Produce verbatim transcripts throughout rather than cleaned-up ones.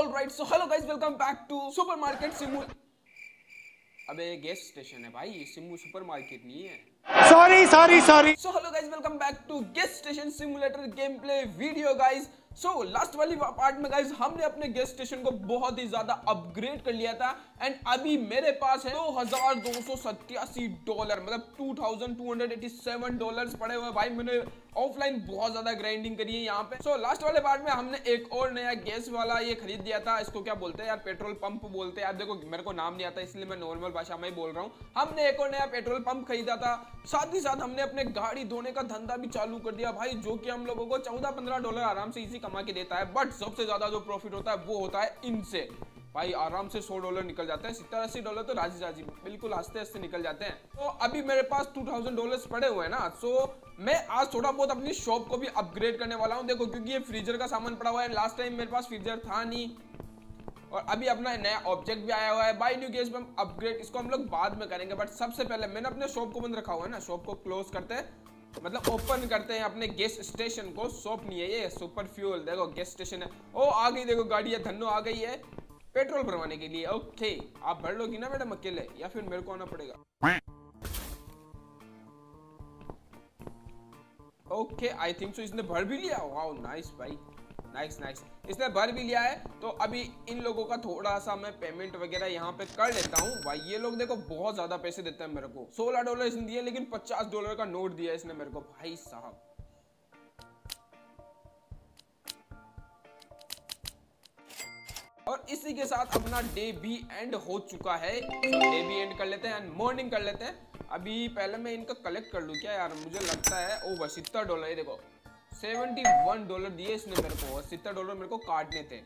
All right, so hello guys, welcome back to supermarket sim. अबे gas station है भाई, sim supermarket नहीं है। Sorry sorry sorry. So hello guys, welcome back to gas station simulator game play video guys. So last वाली part में guys हमने अपने guest station को बहुत ही ज्यादा अपग्रेड कर लिया था एंड अभी मेरे पास है दो हजार दो सौ सत्तासी डॉलर, मतलब two thousand two hundred eighty seven dollars पड़े हुए भाई। मैंने ऑफलाइन बहुत ज्यादा ग्राइंडिंग करी है यहाँ पे। सो so, लास्ट वाले पार्ट में हमने एक और नया गैस वाला ये खरीद दिया था। इसको क्या बोलते हैं यार, पेट्रोल पंप बोलते हैं यार। देखो मेरे को नाम नहीं आता इसलिए मैं नॉर्मल भाषा में ही बोल रहा हूँ। हमने एक और नया पेट्रोल पंप खरीदा था, साथ ही साथ हमने अपने गाड़ी धोने का धंधा भी चालू कर दिया भाई, जो कि हम लोगों को चौदह पंद्रह डॉलर आराम से इसी कमा के देता है। बट सबसे ज्यादा जो प्रॉफिट होता है वो होता है इनसे भाई। आराम से सौ डॉलर निकल जाते हैं, सत्तर अस्सी डॉलर तो राजी राजी बिल्कुल आस्ते आस्ते निकल जाते हैं। तो अभी मेरे पास टू थाउजेंड डॉलर्स पड़े हुए हैं ना। सो मैं आज थोड़ा बहुत अपनी शॉप को भी अपग्रेड करने वाला हूँ। देखो क्योंकि ये फ्रीजर का सामान पड़ा हुआ है, लास्ट टाइम मेरे पास फ्रीजर था नहीं, और अभी अपना नया ऑब्जेक्ट भी आया हुआ है buy new gas pump upgrade. इसको हम लोग बाद में करेंगे, बट सबसे पहले मैंने अपने शॉप को बंद रखा हुआ है ना। शॉप को क्लोज करते हैं, मतलब ओपन करते हैं अपने गैस स्टेशन को। शॉप नहीं है ये, सुपर फ्यूल। देखो गैस स्टेशन है। ओ आ गई, देखो गाड़ी है, धन्नो आ गई है पेट्रोल भरवाने के लिए। ओके, आप भर लोगी ना मैडम अकेले, या फिर मेरे को आना पड़ेगा? ओके आई थिंक सो इसने भर भी लिया। वाओ नाइस भाई, नाइस नाइस, इसने भर भी लिया है। तो अभी इन लोगों का थोड़ा सा मैं पेमेंट वगैरह यहाँ पे कर लेता हूँ भाई। ये लोग देखो बहुत ज्यादा पैसे देते हैं मेरे को। सोलह डॉलर इसने दिए, लेकिन पचास डॉलर का नोट दिया इसने मेरे को भाई साहब। और इसी के साथ अपना डे भी एंड हो चुका है। तो डे भी एंड कर लेते हैं एंड मॉर्निंग कर लेते हैं। अभी पहले मैं इनका कलेक्ट कर लूँ क्या यार, मुझे लगता है ओ बस सत्तर डॉलर। देखो इकहत्तर डॉलर दिए इसने मेरे को, और सत्तर डॉलर मेरे को काटने थे।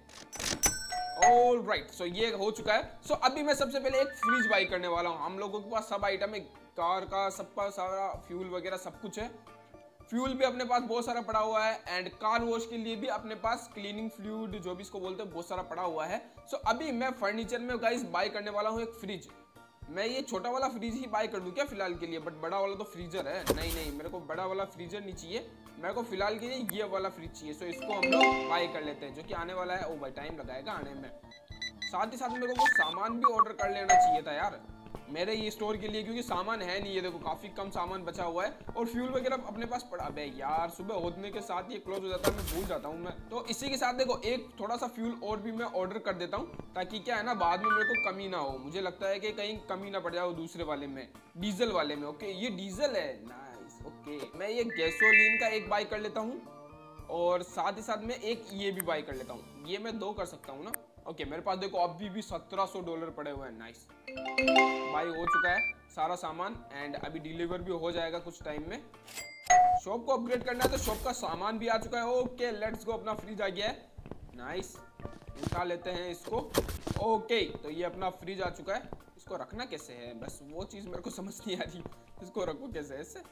ऑल राइट, सो ये हो चुका है। सो so, अभी मैं सबसे पहले एक फ्रिज बाई करने वाला हूँ। हम लोगों के पास सब आइटम है, कार का सबका सारा फ्यूल वगैरह सब कुछ है। फ्यूल भी अपने पास बहुत सारा पड़ा हुआ है एंड कार वॉश के लिए भी अपने पास क्लीनिंग फ्लूइड जो भी इसको बोलते हैं बहुत सारा पड़ा हुआ है। सो so, अभी मैं फर्नीचर में गाइस बाय करने वाला हूँ एक फ्रिज। मैं ये छोटा वाला फ्रिज ही बाय कर दूं क्या फिलहाल के लिए, बट बड़ा वाला तो फ्रीजर है। नहीं नहीं, मेरे को बड़ा वाला फ्रीजर नहीं चाहिए, मेरे को फिलहाल के लिए ये वाला फ्रिज चाहिए। सो इसको हम लोग बाय कर लेते हैं, जो कि आने वाला है। ओ भाई टाइम लगाएगा आने में। साथ ही साथ मेरे को सामान भी ऑर्डर कर लेना चाहिए था यार मेरे ये स्टोर के लिए, क्योंकि सामान है नहीं। ये देखो काफी कम सामान बचा हुआ है और फ्यूल वगैरह अपने पास पड़ा। अबे यार सुबह होने के साथ ये क्लोज हो जाता है, मैं भूल जाता हूँ मैं। तो इसी के साथ देखो एक थोड़ा सा फ्यूल और भी मैं ऑर्डर कर देता हूँ, ताकि क्या है ना बाद में मेरे को कमी ना हो। मुझे लगता है कि कहीं कमी ना पड़ जाए दूसरे वाले में, डीजल वाले में। ओके ये डीजल है, नाइस। ओके मैं ये गैसोलीन का एक बाय कर लेता हूँ, और साथ ही साथ में एक ये भी बाय कर लेता हूँ। ये मैं दो कर सकता हूँ ना। ओके मेरे पास देखो अभी भी सत्रह सौ डॉलर पड़े हुए हैं। नाइस भाई, हो चुका है सारा सामान एंड अभी डिलीवर भी हो जाएगा कुछ टाइम में। शॉप को अपग्रेड करना है तो शॉप का सामान भी आ चुका है। ओके लेट्स गो, अपना फ्रिज आ गया है। नाइस, उठा लेते हैं इसको। ओके तो ये अपना फ्रिज आ चुका है। इसको रखना कैसे है, बस वो चीज़ मेरे को समझ नहीं आ रही। इसको रखो कैसे, ऐसे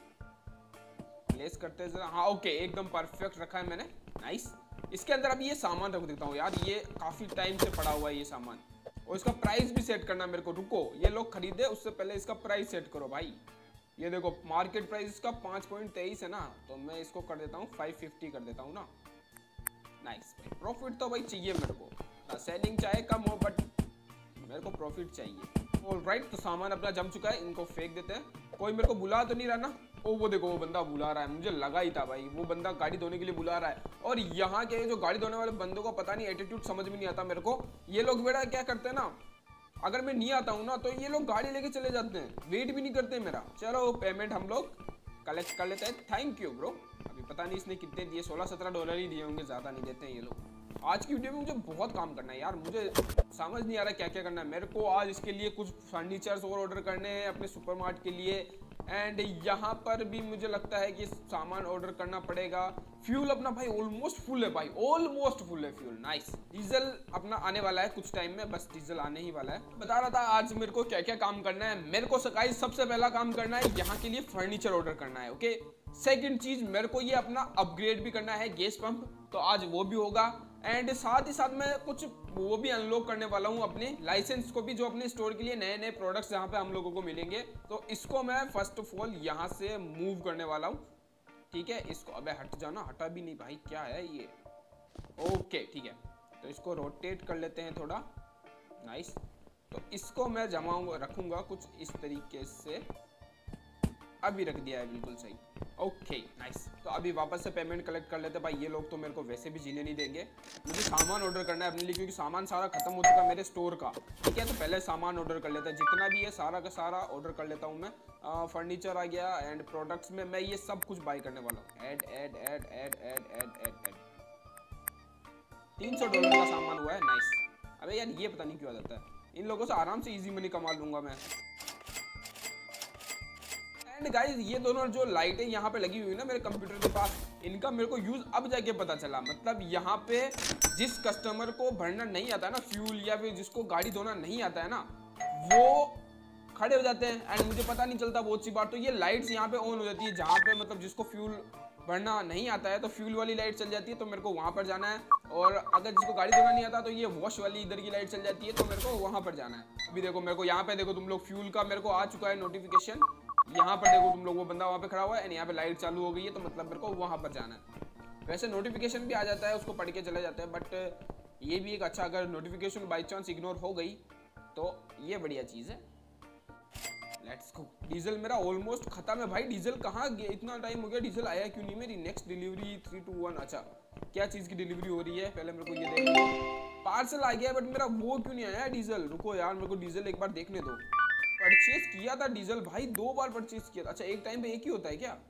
प्लेस करते हैं जरा। हाँ ओके, एकदम परफेक्ट रखा है मैंने। नाइस, इसके अंदर अभी ये सामान रख देता हूँ यार। ये काफ़ी टाइम से पड़ा हुआ है ये सामान, और इसका प्राइस भी सेट करना मेरे को। रुको, ये लोग खरीदे उससे पहले इसका प्राइस सेट करो भाई। ये देखो मार्केट प्राइस इसका पाँच पॉइंट तेईस है ना, तो मैं इसको कर देता हूँ फाइव फिफ्टी कर देता हूँ ना। नाइस भाई, प्रॉफिट तो भाई चाहिए मेरे को। सेलिंग चाहे कम हो बट मेरे को प्रॉफिट चाहिए। ऑल राइट, तो सामान अपना जम चुका है, इनको फेंक देते हैं। कोई मेरे को बुला तो नहीं रहा ना? ओ वो देखो वो बंदा बुला रहा है, मुझे लगा ही था भाई वो बंदा गाड़ी धोने के लिए बुला रहा है। और यहाँ के जो गाड़ी धोने वाले बंदों को पता नहीं एटीट्यूड समझ में नहीं आता मेरे को। ये लोग बेटा क्या करते हैं ना, अगर मैं नहीं आता हूँ ना तो ये लोग गाड़ी लेके चले जाते हैं, वेट भी नहीं करते मेरा। चलो पेमेंट हम लोग कलेक्ट कर लेते हैं। Thank you bro. अभी पता नहीं इसने कितने दिए, सोलह सत्रह डॉलर ही दिए होंगे, ज़्यादा नहीं देते हैं ये लोग। आज की वीडियो में मुझे बहुत काम करना है यार, मुझे समझ नहीं आ रहा क्या क्या करना है मेरे को। आज इसके लिए कुछ फर्नीचर्स और ऑर्डर करने हैं अपने सुपरमार्केट के लिए, एंड यहाँ पर भी मुझे लगता है कि सामान ऑर्डर करना पड़ेगा। फ्यूल अपना भाई ऑलमोस्ट फुल है भाई, ऑलमोस्ट फुल है फ्यूल। नाइस, डीजल अपना आने वाला है कुछ टाइम में, बस डीजल आने ही वाला है। बता रहा था आज मेरे को क्या क्या काम करना है। मेरे को सकाई सबसे पहला काम करना है यहाँ के लिए फर्नीचर ऑर्डर करना है। ओके, सेकंड चीज मेरे को ये अपना अपग्रेड भी करना है गैस पंप, तो आज वो भी होगा। एंड साथ ही साथ मैं कुछ वो भी अनलॉक करने वाला हूँ अपने लाइसेंस को भी, जो अपने स्टोर के लिए नए नए प्रोडक्ट्स यहाँ पे हम लोगों को मिलेंगे। तो इसको मैं फर्स्ट ऑफ ऑल यहाँ से मूव करने वाला हूँ। ठीक है, इसको अबे हट जाना, हटा भी नहीं भाई, क्या है ये। ओके ठीक है, तो इसको रोटेट कर लेते हैं थोड़ा। नाइस। तो इसको मैं जमाऊंगा रखूंगा कुछ इस तरीके से। अभी रख दिया है बिल्कुल सही। Okay nice. तो अभी वापस से पेमेंट कलेक्ट कर लेते हैं भाई। ये लोग तो मेरे को वैसे भी जीने नहीं देंगे। मुझे सामान ऑर्डर करना है अपने लिए, क्योंकि सामान सारा खत्म हो चुका है मेरे स्टोर का। ठीक है, तो पहले सामान ऑर्डर कर लेते हैं, जितना भी है सारा का सारा ऑर्डर कर लेता हूँ मैं। फर्नीचर आ गया एंड प्रोडक्ट्स में मैं ये सब कुछ बाई करने वाला हूँ। Add add add add add add add add तीन सौ डॉलर का सामान हुआ है। नाइस। अबे यार ये पता नहीं क्यों आ जाता है। इन लोगों से आराम से इजी मनी कमा लूंगा मैं। एंड गाइस ये दोनों जो लाइटें यहाँ पे लगी हुई है ना मेरे कंप्यूटर के पास, इनका मेरे को यूज अब जाके पता चला। मतलब यहाँ पे जिस कस्टमर को भरना नहीं आता है ना फ्यूल, या फिर जिसको गाड़ी धोना नहीं आता है ना, वो खड़े हो जाते हैं एंड मुझे पता नहीं चलता बहुत सी बार। तो ये लाइट्स यहाँ पे ऑन हो जाती है जहाँ पे मतलब जिसको फ्यूल भरना नहीं आता है तो फ्यूल वाली लाइट चल जाती है, तो मेरे को वहाँ पर जाना है। और अगर जिसको गाड़ी धोना नहीं आता तो ये वॉश वाली इधर की लाइट चल जाती है, तो मेरे को वहाँ पर जाना है। अभी देखो मेरे को यहाँ पे देखो तुम लोग, फ्यूल का मेरे को आ चुका है नोटिफिकेशन। यहाँ पर देखो तुम लोग, वो बंदा वहाँ पे खड़ा हुआ है एंड यहाँ पे लाइट चालू हो गई है, तो मतलब मेरे को वहाँ पर जाना है। वैसे नोटिफिकेशन भी आ जाता है, उसको पढ़ के चले जाते हैं, बट ये भी एक अच्छा, अगर नोटिफिकेशन बाई चांस इग्नोर हो गई तो ये बढ़िया चीज़ है। Let's go. डीजल मेरा ऑलमोस्ट खत्म है भाई। डीजल कहाँ गया? इतना टाइम हो गया, डीजल आया क्यों नहीं? मेरी next delivery three two one. अच्छा क्या चीज़ की डिलीवरी हो रही है पहले मेरे को ये देखो। पार्सल आ गया बट मेरा वो क्यों नहीं आया डीजल? रुको यार मेरे को डीजल एक बार देखने दो। परचेज किया था डीजल भाई, दो बार परचेज किया था। अच्छा एक टाइम पे एक ही होता है क्या?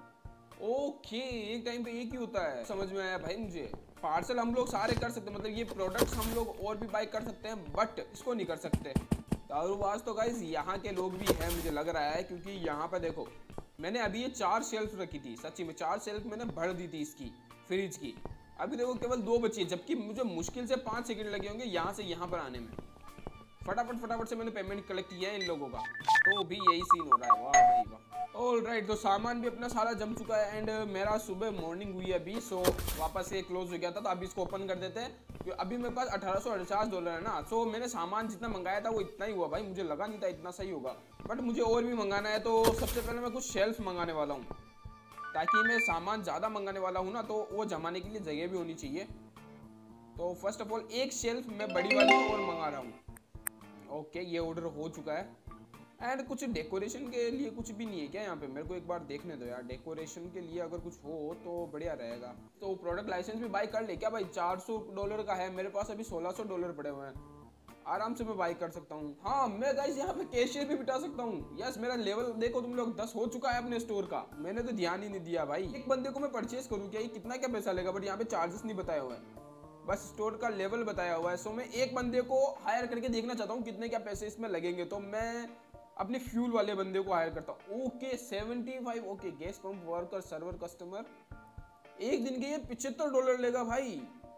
ओके एक टाइम पे एक ही होता है, समझ में आया भाई मुझे। पार्सल हम लोग सारे कर सकते हैं, मतलब ये प्रोडक्ट्स हम लोग और भी बाय कर सकते हैं, बट इसको नहीं कर सकते। दारूबाज तो गाइस यहाँ के लोग भी हैं मुझे लग रहा है, क्योंकि यहाँ पे देखो मैंने अभी ये चार शेल्फ रखी थी, सच्ची में चार शेल्फ मैंने भर दी थी इसकी फ्रिज की। अभी देखो केवल दो बची है, जबकि मुझे मुश्किल से पाँच सेकंड लगे होंगे यहाँ से यहाँ पर आने में। फटाफट फटाफट से मैंने पेमेंट कलेक्ट किया है इन लोगों का, तो भी यही सीन हो रहा है। वाह भाई वाह। ऑल राइट, तो सामान भी अपना सारा जम चुका है एंड मेरा सुबह मॉर्निंग हुई है अभी, सो वापस से क्लोज हो गया था, तो अभी इसको ओपन कर देते हैं। क्योंकि अभी मेरे पास अठारह सौ अड़चास डॉलर है ना, सो मैंने सामान जितना मंगाया था वो इतना ही हुआ भाई। मुझे लगा नहीं था इतना सही होगा, बट मुझे और भी मंगाना है। तो सबसे पहले मैं कुछ शेल्फ मंगाने वाला हूँ, ताकि मैं सामान ज़्यादा मंगाने वाला हूँ ना, तो वो जमाने के लिए जगह भी होनी चाहिए। तो फर्स्ट ऑफ ऑल एक शेल्फ मैं बड़ी वाली और मंगा रहा हूँ। ओके okay, ये ऑर्डर हो चुका है। एंड कुछ डेकोरेशन के लिए कुछ भी नहीं है क्या यहाँ पे? मेरे को एक बार देखने दो यार, डेकोरेशन के लिए अगर कुछ हो तो बढ़िया रहेगा। तो प्रोडक्ट लाइसेंस भी बाय कर ले क्या भाई? चार सौ डॉलर का है मेरे पास, अभी सोलह सौ डॉलर पड़े हुए हैं, आराम से मैं बाय कर सकता हूँ। हाँ मैं गाइस यहाँ पे कैशियर भी बिठा सकता हूँ। यस मेरा लेवल देखो तुम लोग, दस हो चुका है अपने स्टोर का। मैंने तो ध्यान ही नहीं दिया भाई। एक बंदे को मैं परचेज करूँ क्या? ये कितना क्या पैसा लेगा? बट यहाँ पे चार्जेस नहीं बताया हुआ है, बस स्टोर का लेवल बताया हुआ है। सो मैं एक बंदे को हायर करके देखना चाहता हूँ कितने क्या पैसे इसमें लगेंगे। तो मैं अपने फ्यूल वाले बंदे को हायर करता हूँ। Okay seventy five. Okay gas pump worker server customer, एक दिन के ये पिछहत्तर डॉलर लेगा भाई,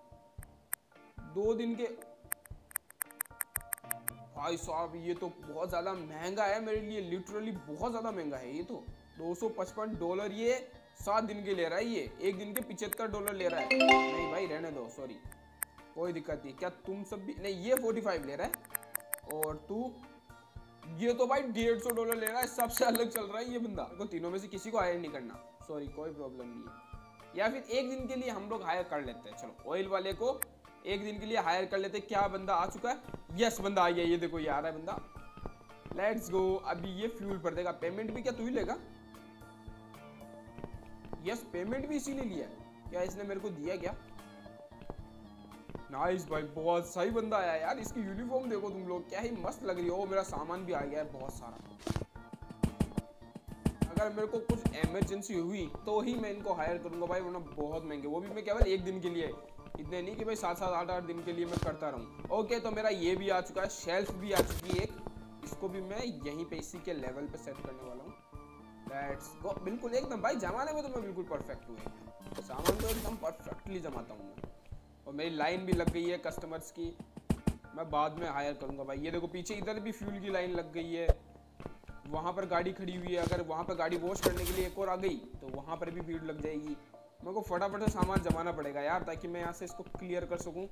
दो दिन के। भाई साहब ये तो बहुत ज़्यादा महंगा है मेरे लिए, लिटरली बहुत ज़्यादा महंगा है ये तो। दो सौ पचपन डॉलर ये सात दिन के ले रहा है, ये एक दिन के पिछहत्तर डॉलर ले रहा है। नहीं भाई रहने दो, सॉरी कोई दिक्कत नहीं। क्या तुम सब भी नहीं? ये पैंतालीस ले रहा है और तू ये तो भाई डेढ़ सौ डॉलर ले रहा है, सबसे अलग चल रहा है ये बंदा। को तीनों में से किसी को हायर नहीं करना, सॉरी कोई प्रॉब्लम नहीं है। या फिर एक दिन के लिए हम लोग हायर कर लेते हैं, चलो ऑयल वाले को एक दिन के लिए हायर कर लेते हैं। क्या बंदा आ चुका है? यस बंदा आ गया, ये देखो ये आ रहा है बंदा। Let's go. अभी ये फ्यूल भर देगा। पेमेंट भी क्या तू ही लेगा? यस पेमेंट भी इसी ने लिया। क्या इसने मेरे को दिया क्या? नाइस भाई, बहुत सही बंदा आया यार। इसकी यूनिफॉर्म देखो तुम लोग, क्या ही मस्त लग रही है। ओ मेरा सामान भी आ गया है बहुत सारा। अगर मेरे को कुछ इमरजेंसी हुई तो ही मैं इनको हायर करूंगा भाई, वरना बहुत महंगे, वो भी मैं केवल एक दिन के लिए, इतने नहीं कि भाई सात सात आठ आठ दिन के लिए मैं करता रहूँ। ओके तो मेरा ये भी आ चुका है, शेल्फ भी आ चुकी है एक, इसको भी मैं यहीं पे इसी के लेवल पे सेट करने वाला हूँ। Let's go. बिल्कुल एकदम भाई, जमाने में तो मैं बिल्कुल परफेक्ट हूँ, सामान तो एकदम परफेक्टली जमाता हूँ मैं। और मेरी लाइन भी लग गई है कस्टमर्स की, मैं बाद में हायर करूँगा भाई। ये देखो पीछे इधर भी फ्यूल की लाइन लग गई है, वहाँ पर गाड़ी खड़ी हुई है। अगर वहाँ पर गाड़ी वॉश करने के लिए एक और आ गई तो वहाँ पर भी भीड़ लग जाएगी। मेरे को फटाफट से सामान जमाना पड़ेगा यार, ताकि मैं यहाँ से इसको क्लियर कर सकूँ।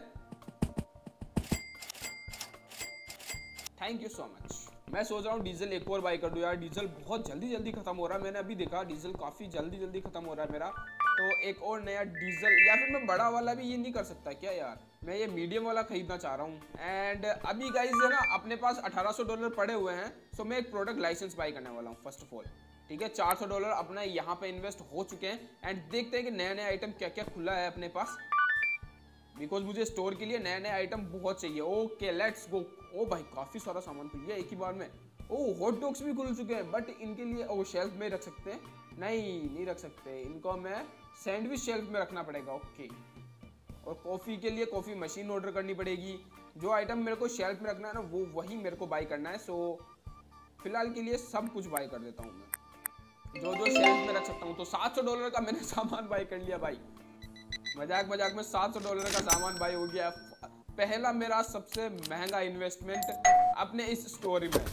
Thank you so much. मैं सोच रहा हूँ डीजल एक और बाई कर दूँ यार, डीजल बहुत जल्दी जल्दी खत्म हो रहा है। मैंने अभी देखा डीजल काफ़ी जल्दी जल्दी खत्म हो रहा है मेरा, तो एक और नया डीजल, या फिर मैं बड़ा वाला भी ये नहीं कर सकता क्या यार? मैं ये मीडियम वाला खरीदना चाह रहा हूँ। एंड अभी गाइस है ना अपने पास अठारह सौ डॉलर पड़े हुए हैं, सो मैं एक प्रोडक्ट लाइसेंस बाय करने वाला हूँ फर्स्ट ऑफ ऑल। ठीक है, चार सौ डॉलर अपना यहाँ पे इन्वेस्ट हो चुके हैं एंड देखते हैं कि नया नया आइटम क्या क्या खुला है अपने पास, बिकॉज मुझे स्टोर के लिए नए नए आइटम बहुत चाहिए। Okay let's go. ओ भाई काफ़ी सारा सामान खुल गया एक ही बार में। ओ हॉट डॉग्स भी खुल चुके हैं, बट इनके लिए ओ शेल्फ में रख सकते हैं? नहीं नहीं रख सकते, इनको मैं सैंडविच शेल्फ में रखना पड़ेगा। ओके, और कॉफ़ी के लिए कॉफ़ी मशीन ऑर्डर करनी पड़ेगी। जो आइटम मेरे को शेल्फ में रखना है ना वो वही मेरे को बाय करना है। सो फिलहाल के लिए सब कुछ बाय कर देता हूँ मैं, जो जो शेल्फ में रख सकता हूँ। तो सात सौ डॉलर का मैंने सामान बाय कर लिया भाई, मजाक मजाक में सात सौ डॉलर का सामान बाय हो गया। पहला मेरा सबसे महंगा इन्वेस्टमेंट अपने इस स्टोर में।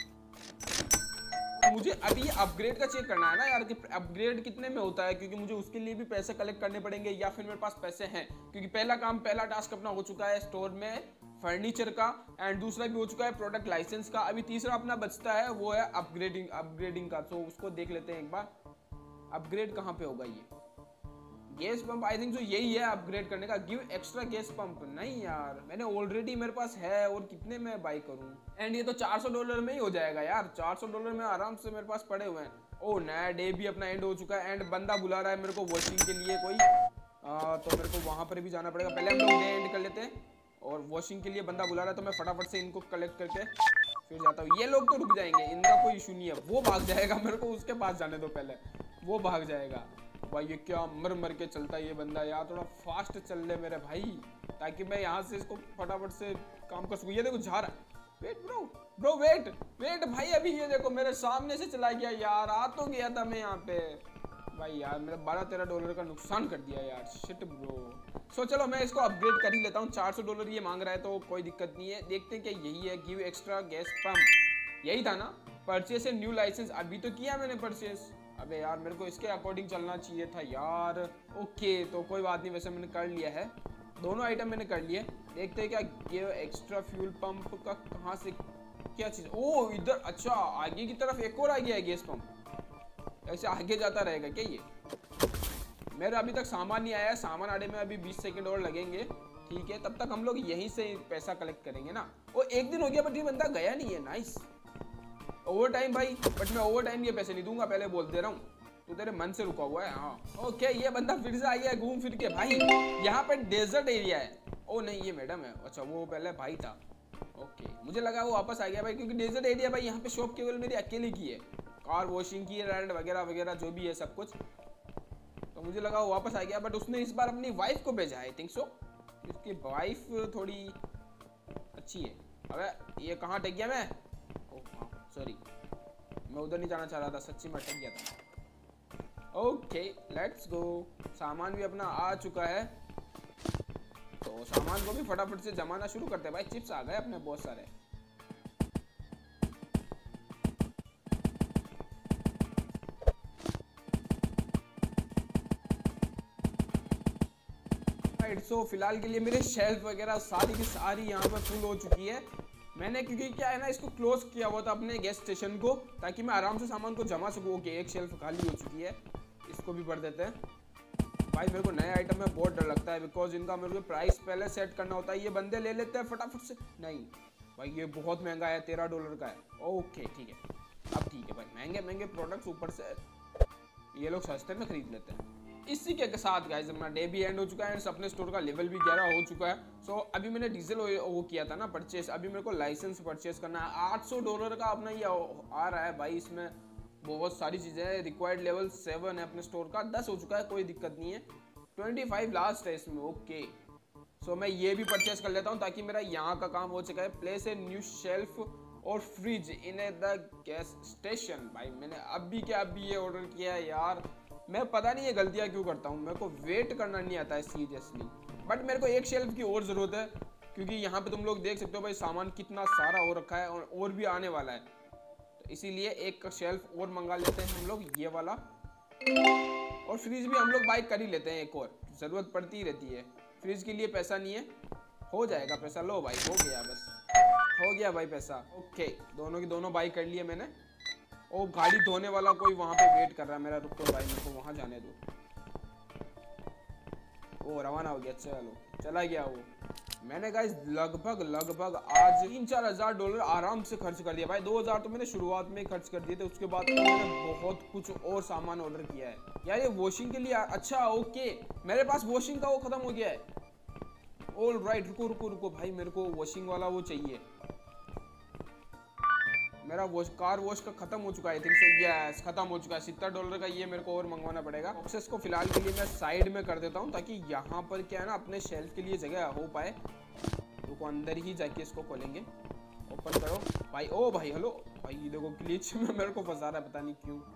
मुझे अभी अपग्रेड का चेक करना है ना यार कि अपग्रेड कितने में होता है, क्योंकि मुझे उसके लिए भी पैसे कलेक्ट करने पड़ेंगे या फिर मेरे पास पैसे हैं, क्योंकि पहला काम पहला टास्क अपना हो चुका है स्टोर में फर्नीचर का, एंड दूसरा भी हो चुका है प्रोडक्ट लाइसेंस का। अभी तीसरा अपना बचता है वो है अपग्रेडिंग अपग्रेडिंग का। तो उसको देख लेते हैं एक बार, अपग्रेड कहाँ पे होगा ये? गैस पंप आई थिंक जो यही है अपग्रेड करने का। गिव एक्स्ट्रा गैस पंप, नहीं यार मैंने ऑलरेडी मेरे पास है, और कितने में बाई करूं? एंड ये तो चार सौ डॉलर में ही हो जाएगा यार, चार सौ डॉलर में आराम से मेरे पास पड़े हुए हैं। ओ नया डे भी अपना एंड हो चुका है एंड बंदा बुला रहा है मेरे को वॉशिंग के लिए कोई, आ, तो मेरे को वहां पर भी जाना पड़ेगा। पहले हम लोग डे एंड कर लेते हैं, और वॉशिंग के लिए बंदा बुला रहा है तो मैं फटाफट से इनको कलेक्ट करके फिर जाता हूँ। ये लोग तो रुक जाएंगे, इनका कोई इशू नहीं है, वो भाग जाएगा, मेरे को उसके पास जाने दो पहले, वो भाग जाएगा। भाई ये क्या मर मर के चलता है ये बंदा यार, थोड़ा फास्ट चल ले मेरे भाई, ताकि मैं यहाँ से इसको फटाफट से काम कर सकूँ। ये देखो जा रहा है, wait bro bro wait wait भाई, अभी ये देखो मेरे सामने से चला गया यार, आ तो गया था मैं यहाँ पे। भाई यार मेरा बारह तेरह डॉलर का नुकसान कर दिया यार, शिट ब्रो। सो चलो मैं इसको अपग्रेड कर ही लेता हूँ, चार सौ डॉलर ये मांग रहा है तो कोई दिक्कत नहीं है। देखते हैं क्या यही है, गिव एक्स्ट्रा गैस पंप, यही था ना? परचेस ए न्यू लाइसेंस, अभी तो किया मैंने परचेस। अबे यार मेरे को इसके अकॉर्डिंग चलना चाहिए था यार। ओके तो कोई बात नहीं, वैसे मैंने कर लिया है, दोनों आइटम मैंने कर लिए। देखते हैं क्या गिव एक्स्ट्रा फ्यूल पंप का कहाँ से क्या चीज़। ओ इधर, अच्छा आगे की तरफ एक और आ गया है गैस पंप, ऐसे आगे जाता रहेगा क्या ये? मेरा अभी तक सामान नहीं आया है, सामान आने में अभी बीस सेकंड और लगेंगे। ठीक है, तब तक हम लोग यहीं से पैसा कलेक्ट करेंगे ना। वो एक दिन हो गया बट ये बंदा गया नहीं है, नाइस। ओवर टाइम भाई, बट मैं ओवर टाइम ये पैसे नहीं दूंगा, पहले बोल दे रहा हूँ, तो तेरे मन से रुका हुआ है। हाँ ओके, ये बंदा फिर से आ गया घूम फिर के। भाई यहाँ पे डेजर्ट एरिया है। ओ नहीं ये मैडम है, अच्छा वो पहले भाई था। ओके मुझे लगा वो वापस आ गया भाई, क्योंकि डेजर्ट एरिया भाई यहाँ पे शॉप केवल मेरी अकेले की है, कार वॉशिंग की रेंट वगैरह वगैरह जो भी है सब कुछ, तो मुझे लगा वो वापस आ गया। बट उसने इस बार अपनी वाइफ को भेजा है, आई थिंक सो, इसकी वाइफ थोड़ी अच्छी है। अबे ये कहाँ टेक गया मैं? सॉरी मैं उधर नहीं जाना चाह रहा था, सच्ची में अटक गया था। ओके लेट्स गो, सामान भी अपना आ चुका है, तो सामान को भी फटाफट से जमाना शुरू करते हैं। भाई चिप्स आ गए अपने बहुत सारे। राइट सो फिलहाल के लिए मेरे शेल्फ वगैरह सारी की सारी यहाँ पर फुल हो चुकी है। मैंने क्योंकि क्या है ना इसको क्लोज किया हुआ था अपने गैस स्टेशन को, ताकि मैं आराम से सामान को जमा सकूँ। ओके एक शेल्फ खाली हो चुकी है, इसको भी भर देते हैं। भाई मेरे को नए आइटम में बहुत डर लगता है, बिकॉज इनका मेरे को प्राइस पहले सेट करना होता है। ये बंदे ले लेते हैं फटाफट से, नहीं भाई ये बहुत महंगा है, तेरह डॉलर का है। ओके ठीक है, अब ठीक है भाई, महंगे महंगे प्रोडक्ट्स ऊपर से ये लोग सस्ते में खरीद लेते हैं। इसी के साथ गाइस अपना डे भी एंड हो चुका है, अपने स्टोर का लेवल भी ग्यारह हो चुका है। सो so, अभी मैंने डीजल वो किया था ना परचेस, अभी मेरे को लाइसेंस परचेस करना है। आठ सौ डॉलर का अपना ये आ रहा है भाई, इसमें बहुत सारी चीज़ें हैं। रिक्वायर्ड लेवल सेवन है अपने स्टोर का, दस हो चुका है, कोई दिक्कत नहीं है। ट्वेंटी फाइव लास्ट है इसमें। ओके सो so, मैं ये भी परचेस कर लेता हूँ ताकि मेरा यहाँ का काम हो चुका है। प्लेस ए न्यू शेल्फ और fridge in a the gas station. भाई मैंने अभी क्या अभी ये ऑर्डर किया है यार, मैं पता नहीं ये गलतियाँ क्यों करता हूँ, मेरे को वेट करना नहीं आता है सीरियसली। बट मेरे को एक शेल्फ की और ज़रूरत है, क्योंकि यहाँ पे तुम लोग देख सकते हो भाई सामान कितना सारा हो रखा है, और, और भी आने वाला है, तो इसीलिए एक शेल्फ और मंगा लेते हैं हम लोग ये वाला। और फ्रिज भी हम लोग बाई कर ही लेते हैं, एक और ज़रूरत पड़ती ही रहती है। फ्रिज के लिए पैसा नहीं है, हो जाएगा पैसा। लो भाई हो गया, बस हो गया भाई पैसा। ओके दोनों की दोनों बाई कर लिए मैंने। ओ गाड़ी धोने वाला कोई वहाँ पे वेट कर रहा है मेरा, रुको भाई मेरे को वहाँ जाने दो। ओ रवाना हो गया, चलो चला गया वो। मैंने गाइस लगभग लगभग आज तीन चार हजार डॉलर आराम से खर्च कर दिया भाई। दो हजार तो मैंने शुरुआत में खर्च कर दिए थे, उसके बाद तो मैंने बहुत कुछ और सामान ऑर्डर किया है यार। ये वॉशिंग के लिए, अच्छा ओके मेरे पास वॉशिंग का वो खत्म हो गया है। ऑल राइट, रुको रुको रुको भाई, मेरे को वॉशिंग वाला वो चाहिए। मेरा वॉश कार वॉश का खत्म हो चुका है, थिंक सो यस खत्म हो चुका है। सत्तर डॉलर का ये मेरे को और मंगवाना पड़ेगा। बॉक्सेस को फिलहाल के लिए मैं साइड में कर देता हूँ ताकि यहाँ पर क्या है ना अपने शेल्फ के लिए जगह हो पाए। रुको अंदर ही जाके इसको खोलेंगे। ओपन करो भाई। ओ भाई हेलो भाई, ये देखो ग्लिच में मेरे को फंसा रहा है पता नहीं क्यों।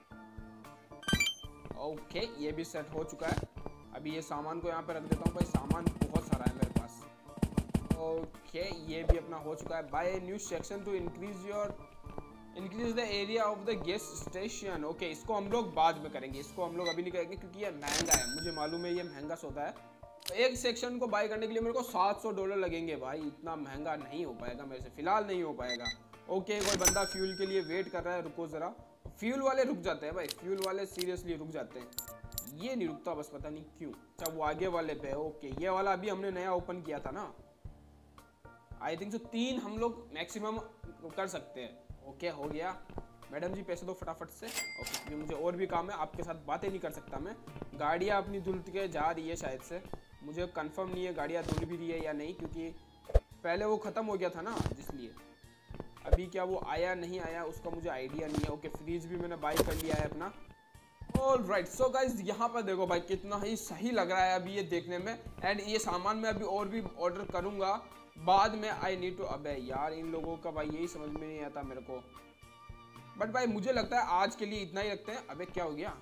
ओके ये भी सेट हो चुका है। अभी ये सामान को यहाँ पे रख देता हूँ भाई, सामान बहुत सारा है मेरे पास। ओके ये भी अपना हो चुका है। Buy new section to increase your increase the area of the guest station. Okay इसको हम लोग बाद में करेंगे, इसको हम लोग अभी नहीं करेंगे क्योंकि ये महंगा है। मुझे मालूम है ये महंगा सौदा है। तो एक सेक्शन को बाय करने के लिए मेरे को सात सौ डॉलर लगेंगे भाई। इतना महंगा नहीं हो पाएगा मेरे से, फिलहाल नहीं हो पाएगा। ओके कोई बंदा फ्यूल के लिए वेट कर रहा है, रुको जरा। फ्यूल वाले रुक जाते हैं भाई, फ्यूल वाले सीरियसली रुक जाते हैं। ये नहीं रुकता बस पता नहीं क्यों। अच्छा वो आगे वाले पे। ओके ये वाला अभी हमने नया ओपन किया था ना, आई थिंक सो तीन हम लोग मैक्सिमम कर सकते हैं। ओके हो गया। मैडम जी पैसे दो फटाफट से। ओके क्योंकि मुझे और भी काम है, आपके साथ बातें नहीं कर सकता मैं। गाड़ियाँ अपनी धुल के जा रही है शायद से, मुझे कंफर्म नहीं है गाड़ियाँ धुल भी रही है या नहीं, क्योंकि पहले वो ख़त्म हो गया था ना इसलिए। अभी क्या वो आया नहीं आया उसका मुझे आइडिया नहीं है। ओके फ्रीज भी मैंने बाय कर लिया है अपना। ऑल राइट सो गाइज यहाँ पर देखो भाई कितना ही सही लग रहा है अभी ये देखने में। एंड ये सामान मैं अभी और भी ऑर्डर करूँगा बाद में। आई नीड टू, अबे यार इन लोगों का भाई यही समझ में नहीं आता मेरे को। बट भाई मुझे लगता है आज के लिए इतना ही रखते हैं। अबे क्या हो गया?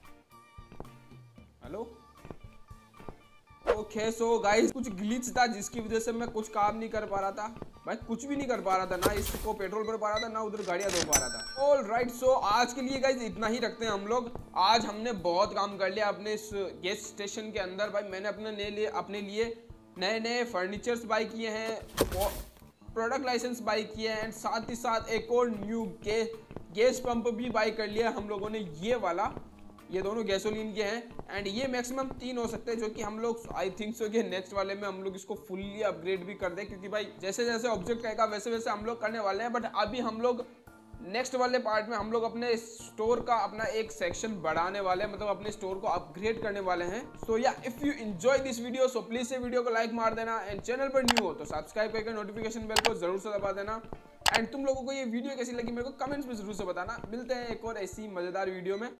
हेलो ओके सो गाइस कुछ ग्लिच था जिसकी वजह से मैं कुछ काम नहीं कर पा रहा था भाई, कुछ भी नहीं कर पा रहा था। ना इसको पेट्रोल भर पा रहा था, ना उधर गाड़ियां धो पा रहा था। ऑल राइट सो आज के लिए गाइस इतना ही रखते हैं हम लोग। आज हमने बहुत काम कर लिया अपने इस गैस स्टेशन के अंदर भाई। मैंने अपने लिए अपने लिए नए नए फर्नीचर्स बाय किए हैं, प्रोडक्ट लाइसेंस बाय किए हैं, एंड साथ ही साथ एक और न्यू गैस गैस पंप भी बाय कर लिया हम लोगों ने। ये वाला, ये दोनों गैसोलीन के हैं एंड ये मैक्सिमम तीन हो सकते हैं, जो कि हम लोग आई थिंक सो कि नेक्स्ट वाले में हम लोग इसको फुल्ली अपग्रेड भी कर दें, क्योंकि भाई जैसे जैसे ऑब्जेक्ट कहेगा वैसे वैसे हम लोग करने वाले हैं। बट अभी हम लोग नेक्स्ट वाले पार्ट में हम लोग अपने स्टोर का अपना एक सेक्शन बढ़ाने वाले हैं, मतलब अपने स्टोर को अपग्रेड करने वाले हैं। सो या if you enjoy this video so please से वीडियो को लाइक मार देना, एंड चैनल पर न्यू हो तो सब्सक्राइब करके नोटिफिकेशन बेल को जरूर से दबा देना। एंड तुम लोगों को ये वीडियो कैसी लगी मेरे को कमेंट्स में जरूर से बताना। मिलते हैं एक और ऐसी मजेदार वीडियो में।